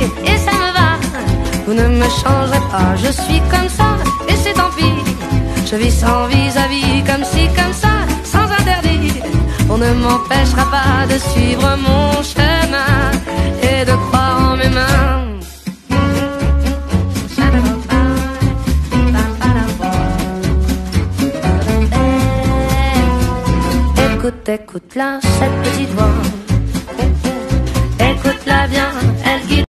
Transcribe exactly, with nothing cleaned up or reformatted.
et ça me va. Vous ne me changerez pas, je suis comme ça et c'est tant pis. Je vis sans vis-à-vis, comme ci, comme ça, sans interdit. On ne m'empêchera pas de suivre mon chemin et de croire en mes mains. Écoute, écoute-la, cette petite voix. Écoute-la bien, elle guide.